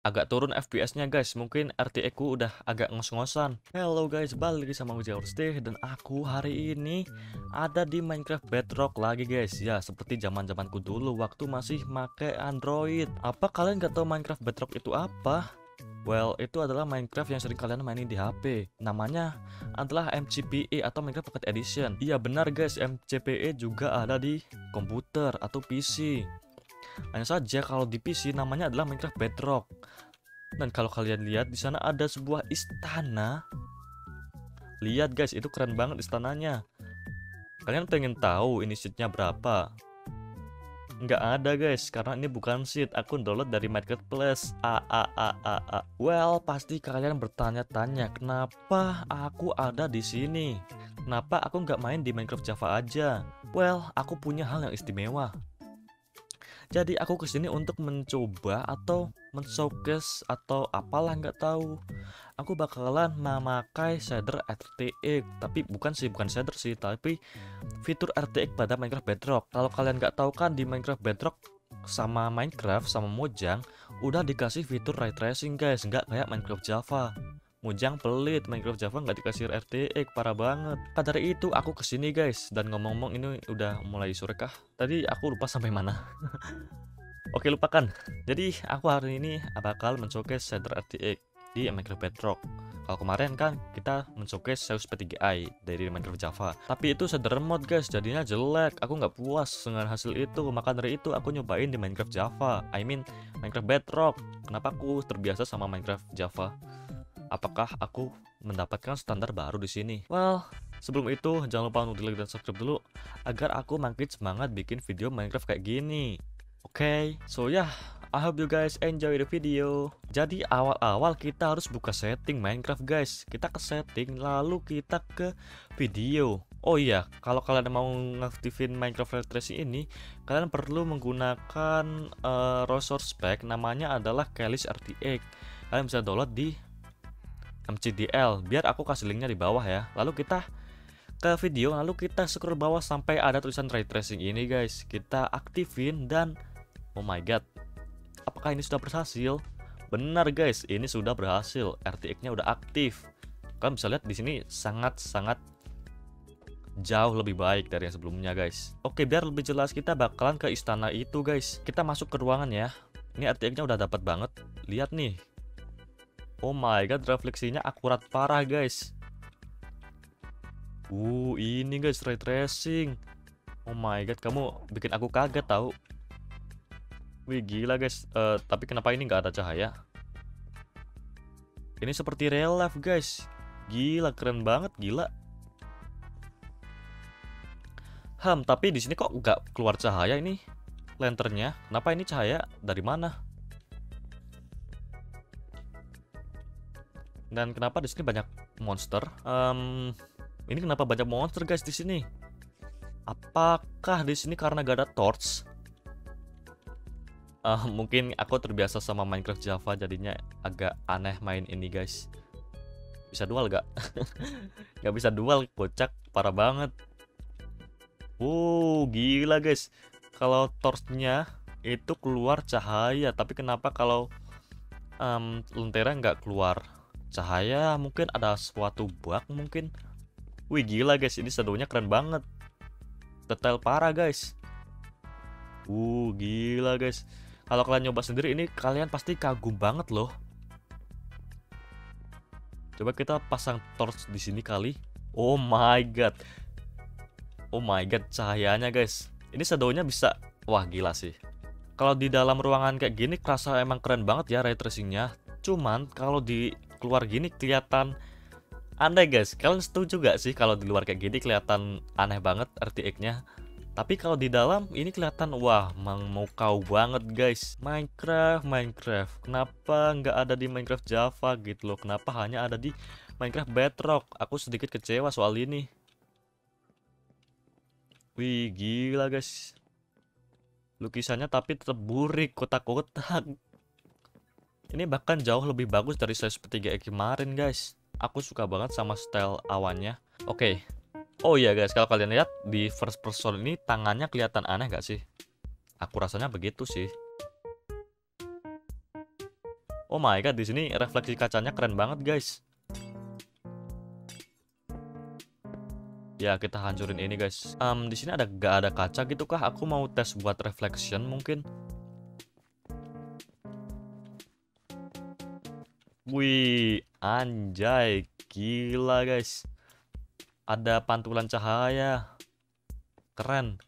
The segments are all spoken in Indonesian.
agak turun FPS-nya guys. Mungkin RTX ku udah agak ngos-ngosan. Hello guys, balik lagi sama gue Stay, dan aku hari ini ada di Minecraft Bedrock lagi guys. Ya, seperti zaman-zamanku dulu waktu masih make Android. Apa kalian gak tahu Minecraft Bedrock itu apa? Well, itu adalah Minecraft yang sering kalian mainin di HP. Namanya adalah MCPE atau Minecraft Pocket Edition. Iya benar guys, MCPE juga ada di komputer atau PC. Hanya saja kalau di PC namanya adalah Minecraft Bedrock. Dan kalau kalian lihat di sana ada sebuah istana. Lihat guys, itu keren banget istananya. Kalian pengen tahu ini seatnya berapa? Nggak ada guys, karena ini bukan seat. Aku download dari marketplace. Well, pasti kalian bertanya-tanya kenapa aku ada di sini. Kenapa aku nggak main di Minecraft Java aja? Well, aku punya hal yang istimewa. Jadi aku kesini untuk mencoba atau men-showcase atau apalah nggak tahu. Aku bakalan memakai shader RTX, tapi bukan shader sih, tapi fitur RTX pada Minecraft Bedrock. Kalau kalian nggak tahu kan di Minecraft Bedrock sama Minecraft sama Mojang udah dikasih fitur ray tracing guys, nggak kayak Minecraft Java. Mojang pelit, Minecraft Java nggak dikasih RTX, parah banget. Maka dari itu aku kesini guys, dan ngomong-ngomong ini udah mulai sore kah? Tadi aku lupa sampai mana. Oke, lupakan. Jadi aku hari ini bakal men-showcase shader RTX di Minecraft Bedrock. Kalau kemarin kan kita men-showcase Zeus P3i dari Minecraft Java, tapi itu shader mod guys, jadinya jelek. Aku nggak puas dengan hasil itu, maka dari itu aku nyobain di Minecraft Java. I mean Minecraft Bedrock. Kenapa aku terbiasa sama Minecraft Java? Apakah aku mendapatkan standar baru di sini? Well, sebelum itu jangan lupa untuk like dan subscribe dulu agar aku makin semangat bikin video Minecraft kayak gini. Oke, so yeah, I hope you guys enjoy the video. Jadi awal-awal kita harus buka setting Minecraft guys. Kita ke setting lalu kita ke video. Oh iya, kalau kalian mau ngaktifin Minecraft Ray Tracing ini, kalian perlu menggunakan resource pack, namanya adalah Keyless RTX. Kalian bisa download di MCDL. Biar aku kasih linknya di bawah ya. Lalu kita ke video, lalu kita scroll bawah sampai ada tulisan ray tracing ini guys. Kita aktifin dan oh my god, apakah ini sudah berhasil? Benar guys, ini sudah berhasil. RTX-nya udah aktif. Kalian bisa lihat di sini sangat-sangat jauh lebih baik dari yang sebelumnya guys. Oke, biar lebih jelas kita bakalan ke istana itu guys. Kita masuk ke ruangan ya. Ini RTX-nya udah dapat banget. Lihat nih. Oh my god, refleksinya akurat parah guys. Ini guys ray tracing. Oh my god, kamu bikin aku kaget tahu. Wih gila guys. Tapi kenapa ini nggak ada cahaya? Ini seperti real life guys. Gila, keren banget, gila. Tapi di sini kok nggak keluar cahaya ini lanternnya? Kenapa ini cahaya dari mana? Dan kenapa di sini banyak monster? Ini kenapa banyak monster guys di sini? Apakah di sini karena gak ada torch? Mungkin aku terbiasa sama Minecraft Java jadinya agak aneh main ini guys. Bisa dual gak? Gak bisa dual, kocak, parah banget. Gila guys. Kalau torchnya itu keluar cahaya, tapi kenapa kalau lentera nggak keluar cahaya? Mungkin ada suatu bug mungkin. Wih gila guys, ini shadownya keren banget, detail parah guys. Gila guys. Kalau kalian nyoba sendiri ini kalian pasti kagum banget loh. Coba kita pasang torch di sini kali. Oh my god. Oh my god, cahayanya guys. Ini shadownya bisa, wah gila sih. Kalau di dalam ruangan kayak gini kerasa emang keren banget ya ray tracingnya. Cuman kalau di keluar gini kelihatan aneh guys. Kalian setuju gak sih kalau di luar kayak gini kelihatan aneh banget RTX-nya? Tapi kalau di dalam ini kelihatan wah memukau banget guys. Minecraft. Kenapa nggak ada di Minecraft Java gitu loh? Kenapa hanya ada di Minecraft Bedrock? Aku sedikit kecewa soal ini. Wih gila guys. Lukisannya tapi tetap burik, kotak-kotak. Ini bahkan jauh lebih bagus dari Zeus P3i kemarin guys. Aku suka banget sama style awannya. Oke. Oh iya guys, kalau kalian lihat di first person ini tangannya kelihatan aneh gak sih? Aku rasanya begitu sih. Oh my god, di sini refleksi kacanya keren banget, guys. Ya, kita hancurin ini, guys. Di sini gak ada kaca gitu kah? Aku mau tes buat reflection mungkin. Wih, anjay, gila, guys. Ada pantulan cahaya. Keren.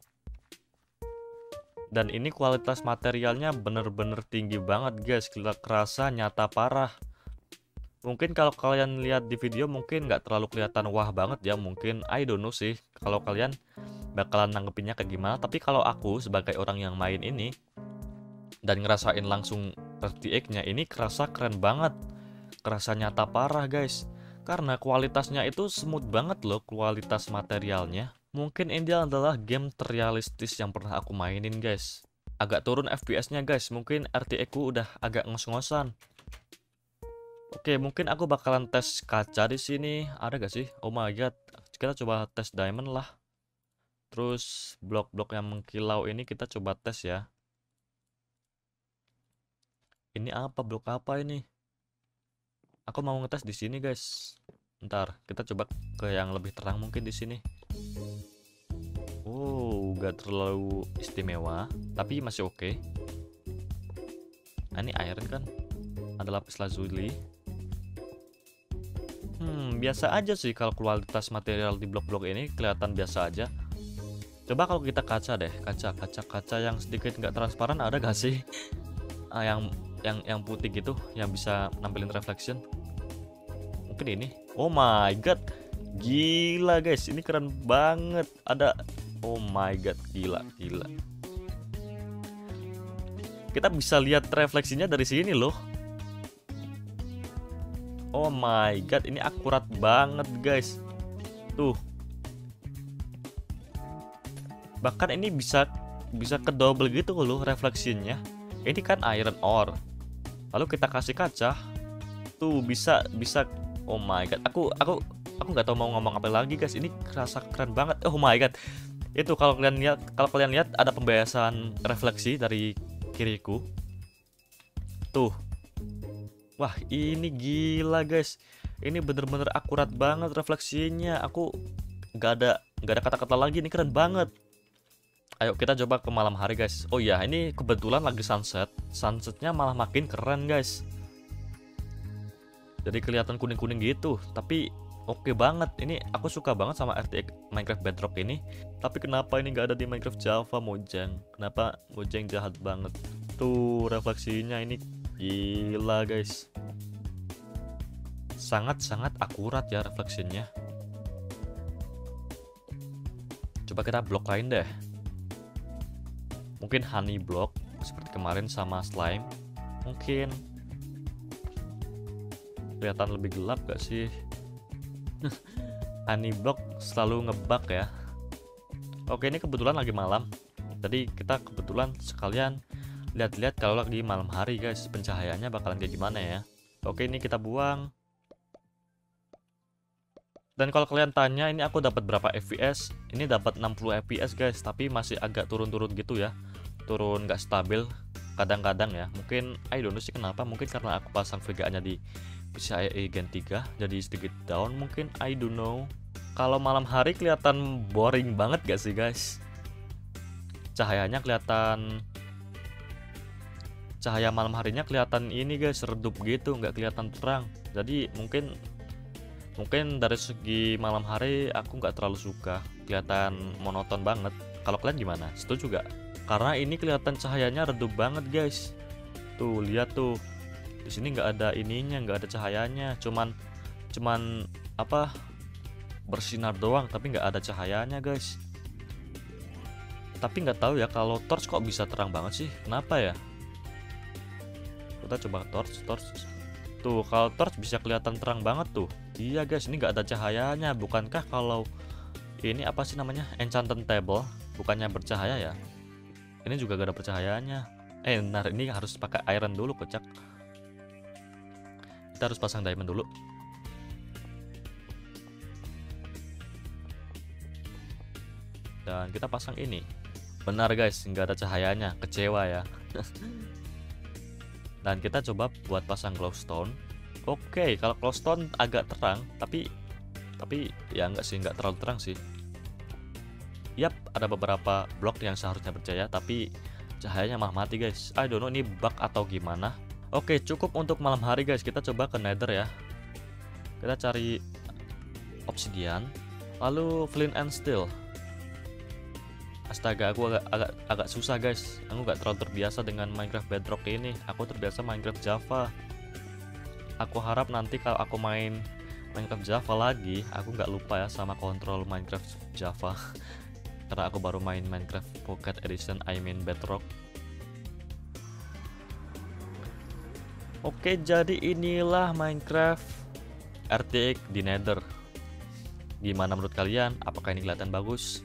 Dan ini kualitas materialnya bener-bener tinggi banget, guys. Kerasa nyata parah. Mungkin kalau kalian lihat di video mungkin nggak terlalu kelihatan wah banget ya. Mungkin I don't know sih kalau kalian bakalan nanggepinnya kayak gimana. Tapi kalau aku sebagai orang yang main ini dan ngerasain langsung RTX-nya, ini kerasa keren banget. Kerasa nyata parah, guys. Karena kualitasnya itu smooth banget loh, kualitas materialnya. Mungkin ini adalah game terrealistis yang pernah aku mainin, guys. Agak turun FPS-nya, guys. Mungkin RTX-ku udah agak ngos-ngosan. Oke, mungkin aku bakalan tes kaca di sini. Ada gak sih? Oh my god. Kita coba tes diamond lah. Terus blok-blok yang mengkilau ini kita coba tes ya. Ini apa? Blok apa ini? Aku mau ngetes di sini, guys. Ntar kita coba ke yang lebih terang mungkin di sini. Oh, gak terlalu istimewa, tapi masih oke. Nah, ini iron kan? Ada lapis lazuli. Biasa aja sih kalau kualitas material di blok-blok ini kelihatan biasa aja. Coba kalau kita kaca deh, kaca yang sedikit nggak transparan ada gak sih? Yang putih gitu, yang bisa nampilin reflection. Mungkin ini. Oh my god, gila guys, ini keren banget. Ada, oh my god, gila. Kita bisa lihat refleksinya dari sini loh. Oh my god, ini akurat banget guys. Tuh. Bahkan ini bisa ke double gitu loh refleksinya. Ini kan iron ore. Lalu kita kasih kaca. Tuh bisa. Oh my god. Aku nggak tahu mau ngomong apa lagi guys. Ini kerasa keren banget. Oh my god. Itu kalau kalian lihat ada pembiasan refleksi dari kiriku. Tuh. Wah, ini gila guys. Ini bener-bener akurat banget refleksinya. Aku nggak ada kata-kata lagi. Ini keren banget. Ayo kita coba ke malam hari guys. Oh iya, ini kebetulan lagi sunset. Sunsetnya malah makin keren guys. Jadi kelihatan kuning-kuning gitu. Tapi oke banget. Ini aku suka banget sama RTX Minecraft Bedrock ini. Tapi kenapa ini nggak ada di Minecraft Java, Mojang? Kenapa Mojang jahat banget? Tuh refleksinya ini gila guys. Sangat-sangat akurat ya refleksinya. Coba kita blok lain deh. Mungkin honey block seperti kemarin sama slime. Mungkin kelihatan lebih gelap gak sih? Honey block selalu ngebug ya. Oke, ini kebetulan lagi malam. Jadi kita kebetulan sekalian lihat-lihat kalau lagi malam hari guys, pencahayaannya bakalan kayak gimana ya. Oke, ini kita buang. Dan kalau kalian tanya ini aku dapat berapa FPS, ini dapat 60 FPS guys, tapi masih agak turun-turun gitu ya. Turun nggak stabil kadang-kadang ya. Mungkin I don't know sih kenapa, mungkin karena aku pasang VGA-nya di PCIe Gen 3 jadi sedikit down mungkin, I don't know. Kalau malam hari kelihatan boring banget gak sih guys? Cahayanya kelihatan, cahaya malam harinya kelihatan ini guys, redup gitu, nggak kelihatan terang. Jadi mungkin dari segi malam hari aku nggak terlalu suka, kelihatan monoton banget. Kalau kalian gimana? Setuju gak? Karena ini kelihatan cahayanya redup banget guys. Tuh lihat tuh, di sini nggak ada ininya, nggak ada cahayanya, cuman apa, bersinar doang tapi nggak ada cahayanya guys. Tapi nggak tahu ya kalau torch kok bisa terang banget sih, kenapa ya? Kita coba torch. Tuh kalau torch bisa kelihatan terang banget tuh. Iya guys, ini nggak ada cahayanya. Bukankah kalau ini apa sih namanya, enchanted table bukannya bercahaya ya? Ini juga gak ada percahayanya. Benar, ini harus pakai iron dulu kocak. Kita harus pasang diamond dulu. Dan kita pasang ini. Benar guys, nggak ada cahayanya. Kecewa ya. Dan kita coba buat pasang glowstone. Oke, kalau glowstone agak terang, tapi ya enggak sih, enggak terlalu terang sih. Yap, ada beberapa blok yang seharusnya bercahaya tapi cahayanya malah mati guys. I don't know ini bug atau gimana. Oke, cukup untuk malam hari guys. Kita coba ke Nether ya. Kita cari obsidian, lalu flint and steel. Astaga, aku agak susah guys. Aku nggak terlalu terbiasa dengan Minecraft Bedrock ini. Aku terbiasa Minecraft Java. Aku harap nanti kalau aku main Minecraft Java lagi, aku nggak lupa ya sama kontrol Minecraft Java. Karena aku baru main Minecraft Pocket Edition, I mean Bedrock. Oke, jadi inilah Minecraft RTX di Nether. Gimana menurut kalian? Apakah ini kelihatan bagus?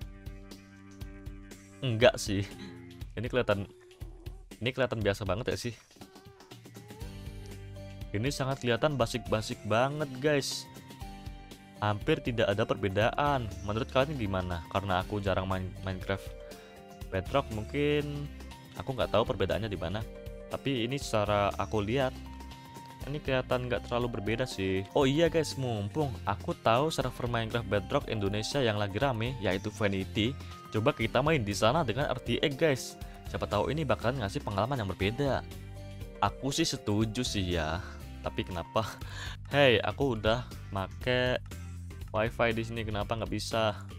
Enggak sih. Ini kelihatan biasa banget ya sih. Ini sangat kelihatan basic banget guys. Hampir tidak ada perbedaan. Menurut kalian gimana? Karena aku jarang main Minecraft Bedrock, mungkin aku nggak tahu perbedaannya di mana. Tapi ini secara aku lihat, ini kelihatan nggak terlalu berbeda sih. Oh iya guys, mumpung aku tahu server Minecraft Bedrock Indonesia yang lagi rame, yaitu Vanity. Coba kita main di sana dengan RTX guys. Siapa tahu ini bakalan ngasih pengalaman yang berbeda. Aku sih setuju sih ya. Tapi kenapa? Hey, aku udah make wifi di sini, kenapa nggak bisa?